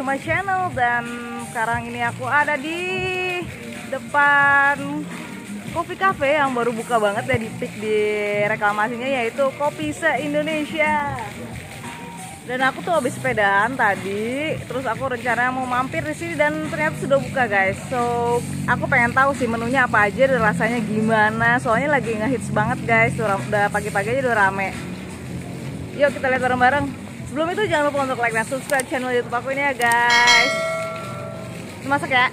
to my channel. Dan sekarang ini aku ada di depan Kopi Cafe yang baru buka banget ya, di pick di reklamasinya, yaitu Kopi Se-Indonesia. Dan aku tuh habis sepedaan tadi, terus aku rencana mau mampir di sini dan ternyata sudah buka guys. So aku pengen tahu sih menunya apa aja dan rasanya gimana. Soalnya lagi ngehits banget guys, udah pagi-pagi aja udah rame. Yuk kita lihat bareng-bareng. Sebelum itu jangan lupa untuk like dan subscribe channel YouTube aku ini ya guys. Masak ya.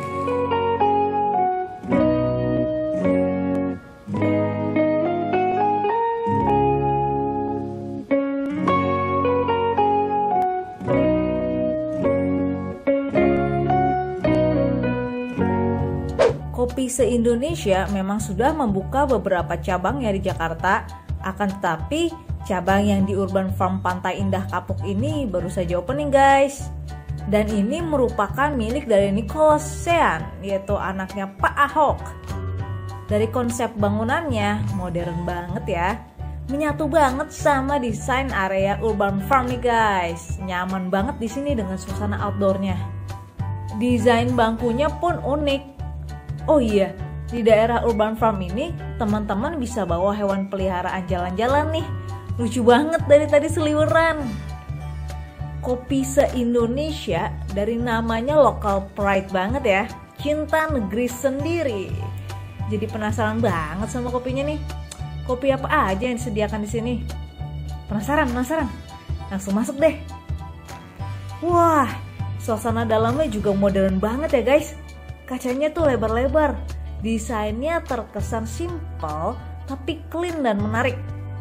Kopi Se-Indonesia memang sudah membuka beberapa cabangnya di Jakarta, akan tetapi cabang yang di Urban Farm Pantai Indah Kapuk ini baru saja opening guys. Dan ini merupakan milik dari Nicholas Sean, yaitu anaknya Pak Ahok. Dari konsep bangunannya modern banget ya, menyatu banget sama desain area Urban Farm nih guys. Nyaman banget di sini dengan suasana outdoornya. Desain bangkunya pun unik. Oh iya, di daerah Urban Farm ini teman-teman bisa bawa hewan peliharaan jalan-jalan nih. Lucu banget dari tadi seliweran. Kopi Se-Indonesia dari namanya local pride banget ya. Cinta negeri sendiri. Jadi penasaran banget sama kopinya nih. Kopi apa aja yang disediakan di sini? Penasaran? Langsung masuk deh. Wah, suasana dalamnya juga modern banget ya guys. Kacanya tuh lebar-lebar, desainnya terkesan simple tapi clean dan menarik.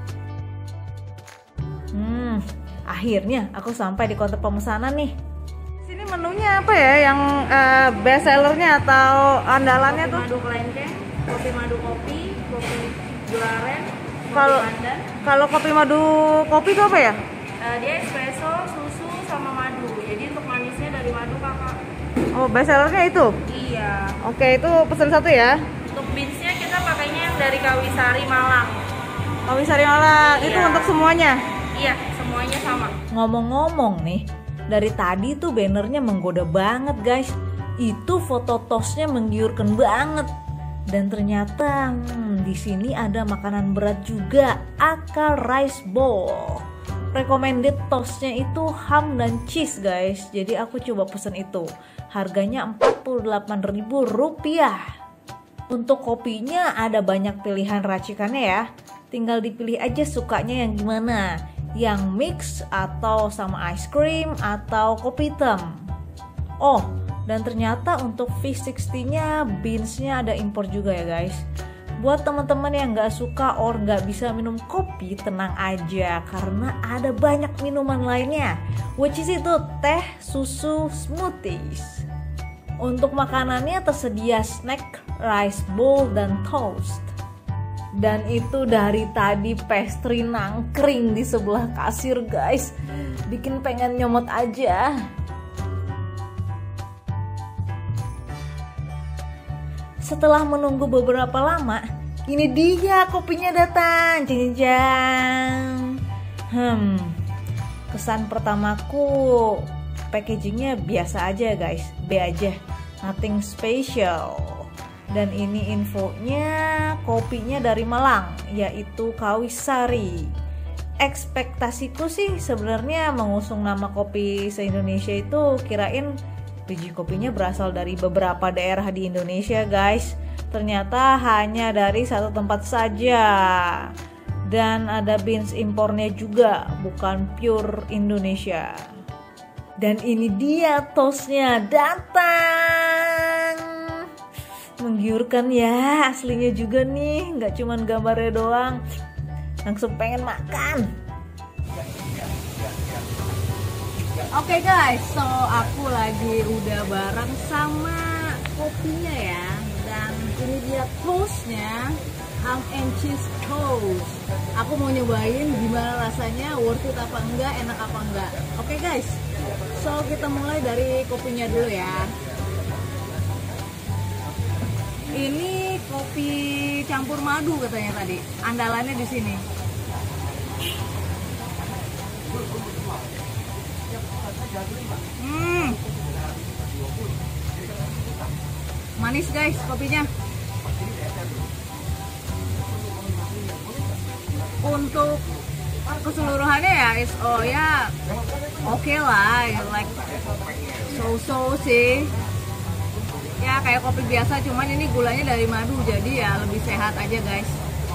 Akhirnya aku sampai di counter pemesanan nih. Sini menunya apa ya yang best sellernya atau andalannya tuh? Madu kelengkeng, kopi madu kopi gula aren, Kalau kopi madu kopi itu apa ya? Dia espresso, susu sama madu. Jadi untuk manisnya dari madu kakak. Oh, best sellernya itu? Iya. Oke, itu pesan satu ya. Untuk beansnya kita pakainya yang dari Kawisari Malang. Kawisari Malang, Iya. itu untuk semuanya? Iya, semuanya sama. Ngomong-ngomong nih, dari tadi tuh bannernya menggoda banget guys. Itu foto tosnya menggiurkan banget. Dan ternyata di sini ada makanan berat juga, akar rice bowl. Recommended tosnya itu ham dan cheese guys. Jadi aku coba pesen itu. Harganya Rp48.000. Untuk kopinya ada banyak pilihan racikannya ya. Tinggal dipilih aja sukanya yang gimana. Yang mix atau sama ice cream atau kopi hitam. Oh, dan ternyata untuk V60-nya beansnya ada impor juga ya guys. Buat teman-teman yang gak suka or gak bisa minum kopi, tenang aja karena ada banyak minuman lainnya, which is itu teh, susu, smoothies. Untuk makanannya tersedia snack, rice bowl, dan toast. Dan itu dari tadi pastry nangkring di sebelah kasir guys, bikin pengen nyomot aja. Setelah menunggu beberapa lama, ini dia kopinya datang. Jeng. Kesan pertamaku, packagingnya biasa aja guys, B aja, nothing special. Dan ini infonya, kopinya dari Malang, yaitu Kawisari. Ekspektasiku sih sebenarnya mengusung nama Kopi Se-Indonesia itu kirain biji kopinya berasal dari beberapa daerah di Indonesia guys. Ternyata hanya dari satu tempat saja. Dan ada beans impornya juga, bukan pure Indonesia. Dan ini dia toastnya datang. Menggiurkan ya, aslinya juga nih, nggak cuman gambarnya doang. Langsung pengen makan. Oke guys, so aku lagi udah bareng sama kopinya ya. Dan ini dia toastnya, ham and cheese toast. Aku mau nyobain gimana rasanya, worth it apa enggak, enak apa enggak. Oke guys, so kita mulai dari kopinya dulu ya. Ini kopi campur madu katanya tadi, andalannya di sini. Manis guys kopinya. Untuk keseluruhannya ya ya oke lah, like so sih. Ya kayak kopi biasa, cuman ini gulanya dari madu, jadi ya lebih sehat aja guys.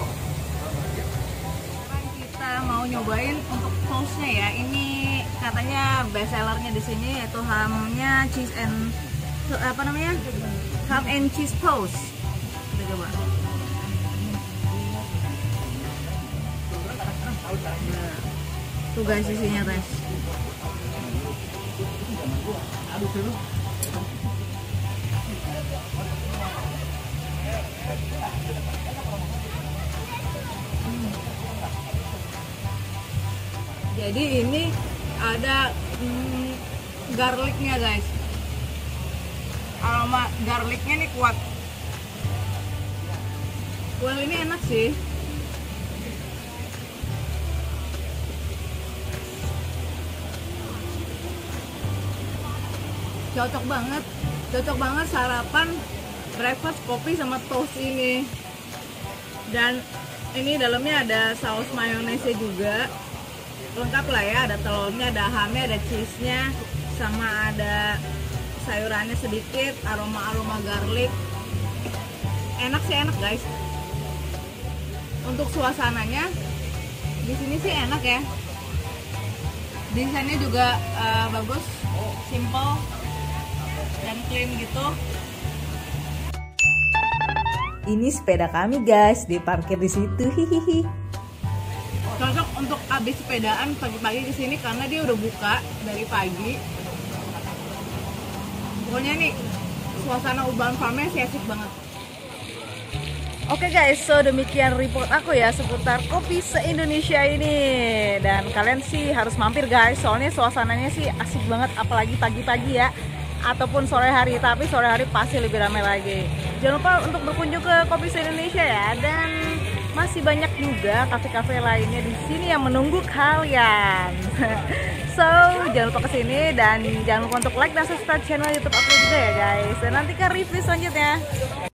Sekarang kita mau nyobain untuk toastnya ya. Ini katanya best sellernya di sini, yaitu hamnya cheese and ham and cheese toast. Kita coba. Tuh guys isinya guys. Jadi ini ada garlicnya guys. Aroma garlicnya nih kuat. Well ini enak sih. Cocok banget sarapan, breakfast, kopi sama toast ini. Dan ini dalamnya ada saus mayonesnya juga, lengkap lah ya, ada telurnya, ada hamnya, ada cheese-nya, sama ada sayurannya sedikit, aroma garlic. Enak sih, enak guys. Untuk suasananya di sini sih enak ya. Desainnya juga bagus, simple dan clean gitu. Ini sepeda kami guys, diparkir di situ. Hihihi. Cocok untuk habis sepedaan pagi-pagi ke sini karena dia udah buka dari pagi. Pokoknya nih suasana urban farmnya sih asik banget. Oke guys, so demikian report aku ya seputar kopi se-Indonesia ini. Dan kalian sih harus mampir guys, soalnya suasananya sih asik banget, apalagi pagi-pagi ya, ataupun sore hari. Tapi sore hari pasti lebih ramai lagi. Jangan lupa untuk berkunjung ke kopi se-Indonesia ya. Dan masih banyak juga kafe-kafe lainnya di sini yang menunggu kalian. So, jangan lupa kesini dan jangan lupa untuk like dan subscribe channel YouTube aku juga ya guys. Dan nantikan review selanjutnya.